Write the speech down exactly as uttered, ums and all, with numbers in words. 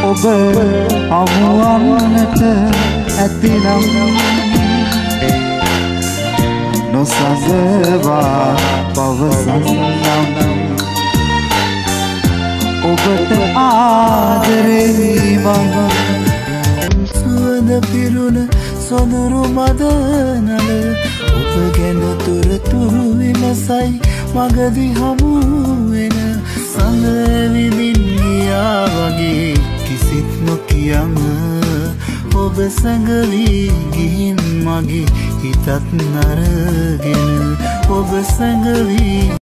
ඔබ හමුවන්නට ඇතිනම් නොසඟවා පවසන්නම් ඔබට ආදරේ මං සුවඳ පිරුණ සොඳුරු මදනල ඔබ ගැන තොරතුරු විමසයි මගදී හමු වෙන සඳවිදින් ගියා වගේ කිසිත් නොකියම ඔබ සැඟවී ගිහින් මගේ හිතත් නරගෙන ඔබ සැඟවී